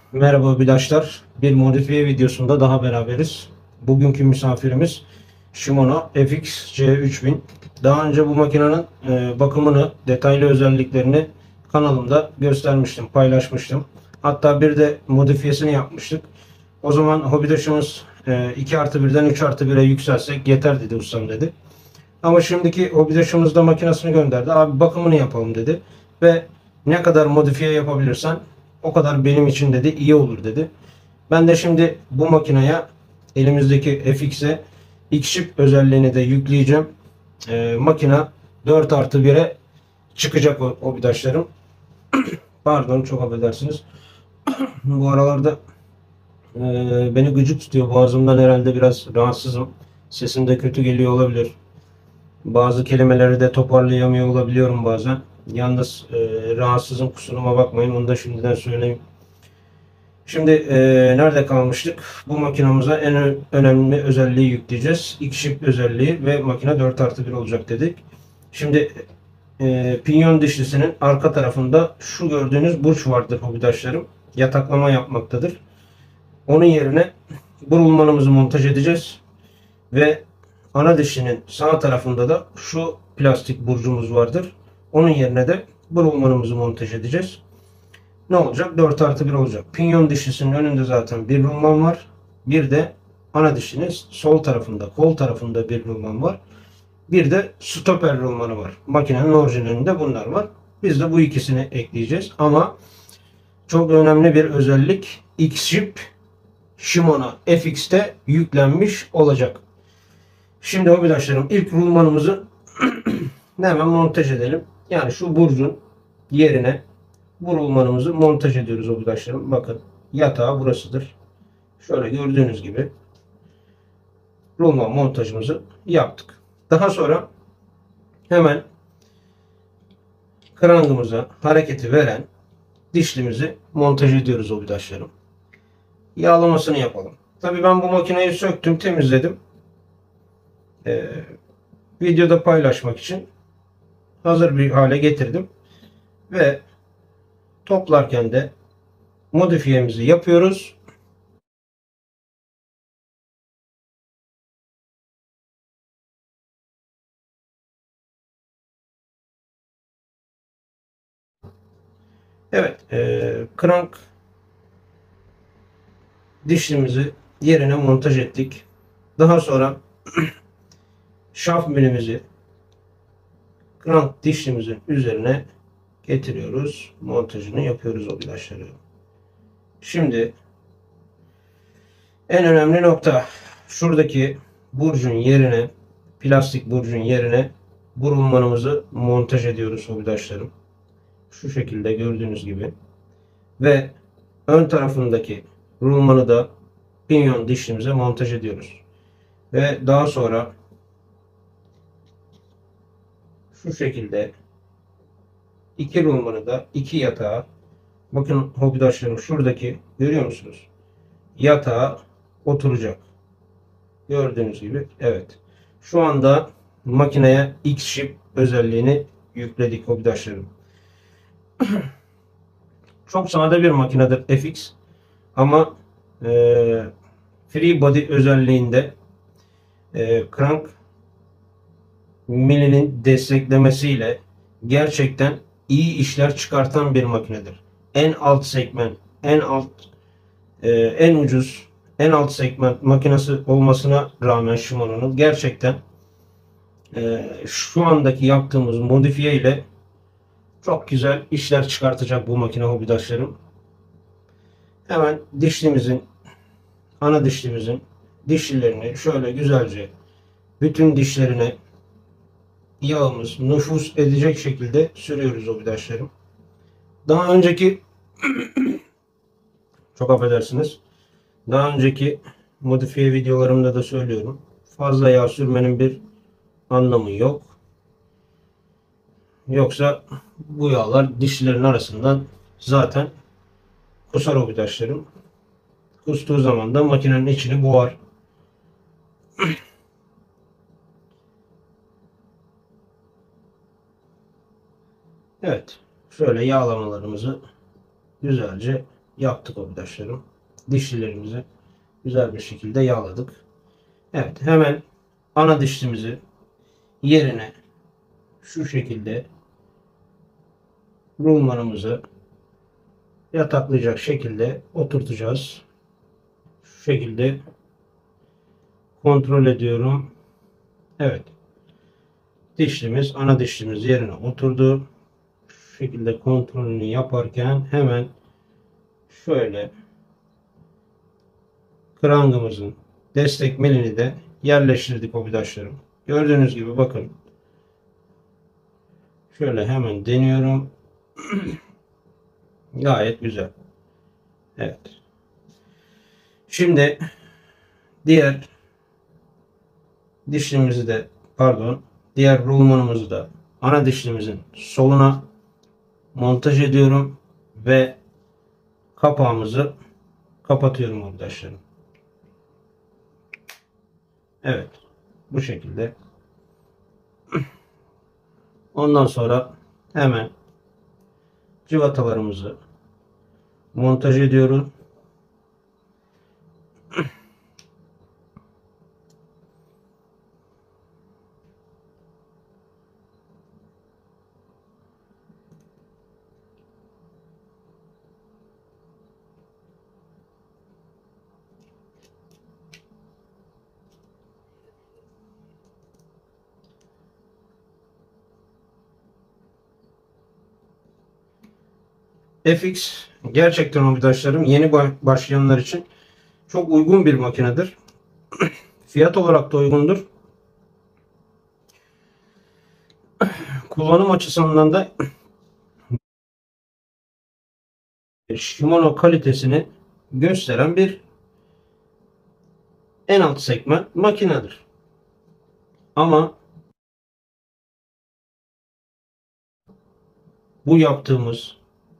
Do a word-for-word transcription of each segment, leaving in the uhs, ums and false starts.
Merhaba arkadaşlar. Bir modifiye videosunda daha beraberiz. Bugünkü misafirimiz Shimano F X C üç bin. Daha önce bu makinenin e, bakımını, detaylı özelliklerini kanalımda göstermiştim, paylaşmıştım. Hatta bir de modifiyesini yapmıştık. O zaman hobidaşımız e, iki artı birden üç artı bire yükselsek yeter dedi ustam dedi. Ama şimdiki hobidaşımız da makinesini gönderdi. Abi bakımını yapalım dedi. Ve ne kadar modifiye yapabilirsen o kadar benim için dedi iyi olur dedi. Ben de şimdi bu makineye elimizdeki F X'e X-Ship özelliğini de yükleyeceğim. Ee, makine dört artı bire çıkacak o hobidaşlarım. Pardon, çok affedersiniz. Bu aralarda e, beni gıcık tutuyor. Boğazımdan herhalde biraz rahatsızım. Sesim de kötü geliyor olabilir. Bazı kelimeleri de toparlayamıyor olabiliyorum bazen. Yalnız e, rahatsızım, kusuruma bakmayın. Onu da şimdiden söyleyeyim. Şimdi e, nerede kalmıştık? Bu makinamıza en önemli özelliği yükleyeceğiz. X-Ship özelliği ve makine dört artı bir olacak dedik. Şimdi e, pinyon dişlisinin arka tarafında şu gördüğünüz burç vardır hobidaşlarım. Yataklama yapmaktadır. Onun yerine bu rulmanımızı montaj edeceğiz. Ve ana dişinin sağ tarafında da şu plastik burcumuz vardır. Onun yerine de bu rulmanımızı montaj edeceğiz. Ne olacak? dört artı bir olacak. Pinyon dişlisinin önünde zaten bir rulman var. Bir de ana dişinin sol tarafında, kol tarafında bir rulman var. Bir de stoper rulmanı var. Makinenin orijinalinde bunlar var. Biz de bu ikisini ekleyeceğiz. Ama çok önemli bir özellik, X-Ship Shimano F X'te yüklenmiş olacak. Şimdi hobidaşlarım, ilk rulmanımızı hemen montaj edelim. Yani şu burcun yerine bu rulmanımızı montaj ediyoruz hobidaşlarım. Bakın, yatağı burasıdır. Şöyle gördüğünüz gibi rulman montajımızı yaptık. Daha sonra hemen krangımıza hareketi veren dişlimizi montaj ediyoruz hobidaşlarım. Yağlamasını yapalım. Tabii ben bu makineyi söktüm, temizledim. Ee, videoda paylaşmak için hazır bir hale getirdim. Ve toplarken de modifiyemizi yapıyoruz. Evet, e, crank dişlimizi yerine montaj ettik. Daha sonra şaft milimizi crank dişlimizin üzerine getiriyoruz. Montajını yapıyoruz arkadaşlar. Şimdi en önemli nokta, şuradaki burcun yerine, plastik burcun yerine bu rulmanımızı montaj ediyoruz arkadaşlarım. Şu şekilde gördüğünüz gibi. Ve ön tarafındaki rulmanı da pinyon dişlimize montaj ediyoruz. Ve daha sonra şu şekilde iki rulmanı da iki yatağa, bakın hobidaşlarım, şuradaki görüyor musunuz? Yatağa oturacak. Gördüğünüz gibi. Evet. Şu anda makineye X-Ship özelliğini yükledik hobidaşlarım. Çok sade bir makinedir F X. Ama e, free body özelliğinde e, crank milinin desteklemesiyle gerçekten iyi işler çıkartan bir makinedir. En alt segment, en alt, e, en ucuz, en alt segment makinesi olmasına rağmen Shimano'nun gerçekten e, şu andaki yaptığımız modifiye ile çok güzel işler çıkartacak bu makine hobidaşlarım. Hemen dişlimizin, ana dişlimizin dişlilerini şöyle güzelce bütün dişlerine yağımız nüfuz edecek şekilde sürüyoruz hobidaşlarım. Daha önceki çok affedersiniz. Daha önceki modifiye videolarımda da söylüyorum. Fazla yağ sürmenin bir anlamı yok. Yoksa bu yağlar dişlerin arasından zaten kusar hobidaşlarım. Kustuğu zaman da makinenin içini boğar. Evet. Şöyle yağlamalarımızı güzelce yaptık arkadaşlarım. Dişlilerimizi güzel bir şekilde yağladık. Evet, hemen ana dişlimizi yerine şu şekilde rulmanımızı yataklayacak şekilde oturtacağız. Şu şekilde kontrol ediyorum. Evet. Dişlimiz, ana dişlimiz yerine oturdu. Şu şekilde kontrolünü yaparken hemen şöyle krangımızın destek milini de yerleştirdik obidaşlarım. Gördüğünüz gibi bakın. Şöyle hemen deniyorum. Gayet güzel. Evet. Şimdi diğer dişlimizi de pardon diğer rulmanımızı da ana dişlimizin soluna montaj ediyorum ve kapağımızı kapatıyorum arkadaşlarım. Evet. Bu şekilde. Ondan sonra hemen cıvatalarımızı montaj ediyorum. F X gerçekten arkadaşlarım yeni başlayanlar için çok uygun bir makinedir. Fiyat olarak da uygundur. Kullanım açısından da Shimano kalitesini gösteren bir en alt segment makinedir. Ama bu yaptığımız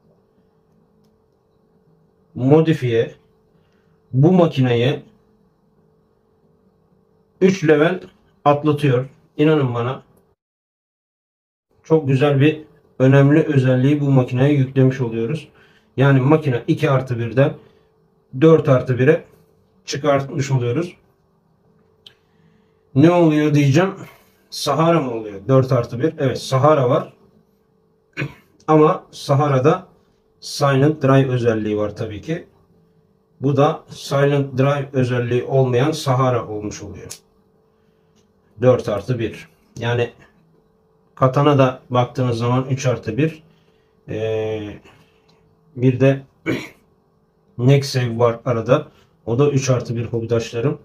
modifiye bu makineyi üç level atlatıyor. İnanın bana. Çok güzel bir önemli özelliği bu makineye yüklemiş oluyoruz. Yani makine iki artı birden dört artı bire çıkartmış oluyoruz. Ne oluyor diyeceğim. Sahara mı oluyor? dört artı bir. Evet, Sahara var. Ama Sahara'da Silent Drive özelliği var tabii ki. Bu da Silent Drive özelliği olmayan Sahara olmuş oluyor. dört artı bir. Yani Katana da baktığınız zaman üç artı bir. Ee, bir de Nexave var arada. O da üç artı bir hobidaşlarım.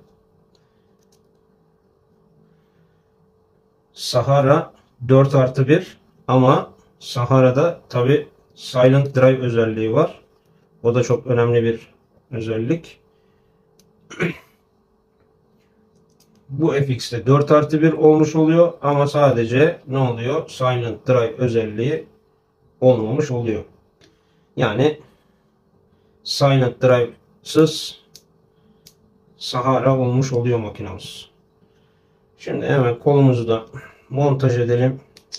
Sahara dört artı bir ama Sahara'da tabi Silent Drive özelliği var. O da çok önemli bir özellik. Bu F X'te dört artı bir olmuş oluyor ama sadece ne oluyor? Silent Drive özelliği olmamış oluyor. Yani Silent Drive'sız Sahara olmuş oluyor makinamız. Şimdi hemen kolumuzu da montaj edelim.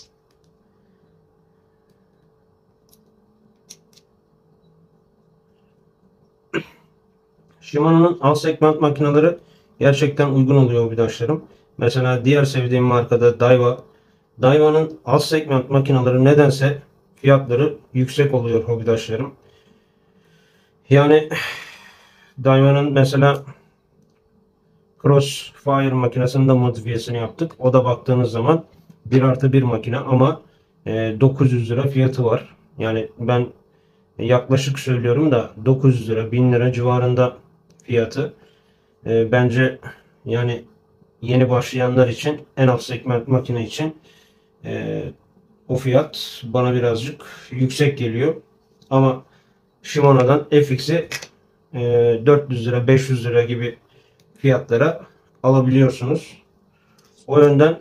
Shimano'nun alt segment makineleri gerçekten uygun oluyor hobidaşlarım. Mesela diğer sevdiğim markada Daiwa. Daiwa'nın alt segment makineleri nedense fiyatları yüksek oluyor hobidaşlarım. Yani Daiwa'nın mesela Crossfire makinesinin de modifiyesini yaptık. O da baktığınız zaman bir artı bir makine ama dokuz yüz lira fiyatı var. Yani ben yaklaşık söylüyorum da dokuz yüz lira bin lira civarında fiyatı. E, bence yani yeni başlayanlar için en alt segment makine için e, o fiyat bana birazcık yüksek geliyor. Ama Shimano'dan F X'i e, dört yüz lira beş yüz lira gibi fiyatlara alabiliyorsunuz. O yönden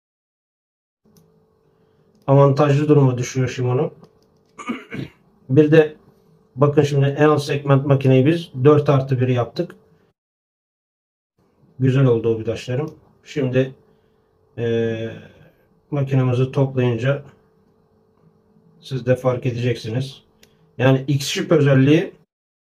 avantajlı duruma düşüyor Shimano. Bir de bakın şimdi en alt segment makineyi biz dört artı bir yaptık. Güzel oldu o bidaşlarım. Şimdi e, makinemizi toplayınca siz de fark edeceksiniz. Yani X-Ship özelliği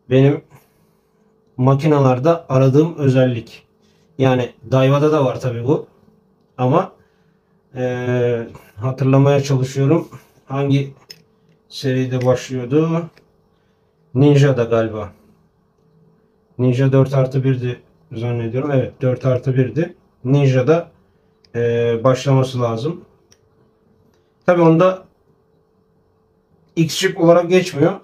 benim makinalarda aradığım özellik. Yani Daiwa'da da var tabi bu. Ama ee, hatırlamaya çalışıyorum. Hangi seride başlıyordu? Ninja'da galiba. Ninja dört artı birdi zannediyorum. Evet, dört artı birdi. Ninja'da ee, başlaması lazım. Tabi onda X-Chip olarak geçmiyor.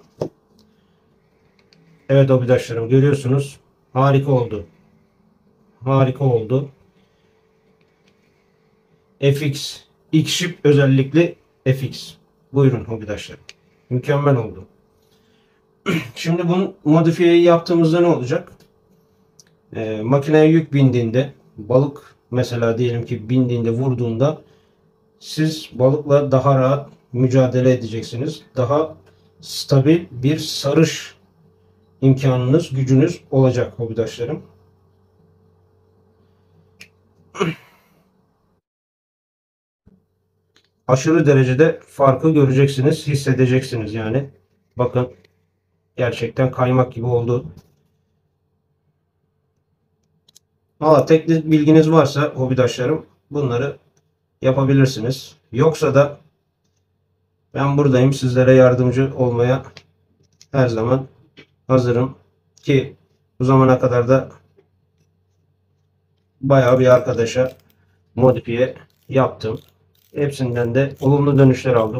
Evet hobidaşlarım, görüyorsunuz. Harika oldu. Harika oldu. F X. X-Chip özellikle F X. Buyurun hobidaşlarım. Mükemmel oldu. Şimdi bunun modifiyeyi yaptığımızda ne olacak? Ee, makineye yük bindiğinde, balık mesela diyelim ki bindiğinde, vurduğunda siz balıkla daha rahat mücadele edeceksiniz. Daha stabil bir sarış imkanınız, gücünüz olacak hobidaşlarım. Aşırı derecede farkı göreceksiniz, hissedeceksiniz yani. Bakın, gerçekten kaymak gibi oldu. Valla teknik bilginiz varsa hobidaşlarım bunları yapabilirsiniz. Yoksa da ben buradayım, sizlere yardımcı olmaya her zaman hazırım. Ki bu zamana kadar da bayağı bir arkadaşa modifiye yaptım. Hepsinden de olumlu dönüşler aldım.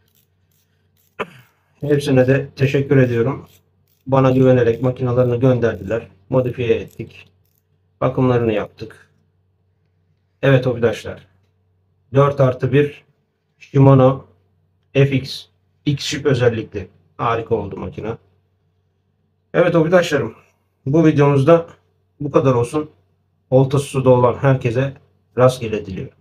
Hepsine de teşekkür ediyorum. Bana güvenerek makinalarını gönderdiler. Modifiye ettik. Bakımlarını yaptık. Evet hobidaşlar. dört artı bir Shimano F X X-Chip özellikle. Harika oldu makina. Evet hobidaşlarım. Bu videomuzda bu kadar olsun. Oltası suda olan herkese rastgele diliyorum.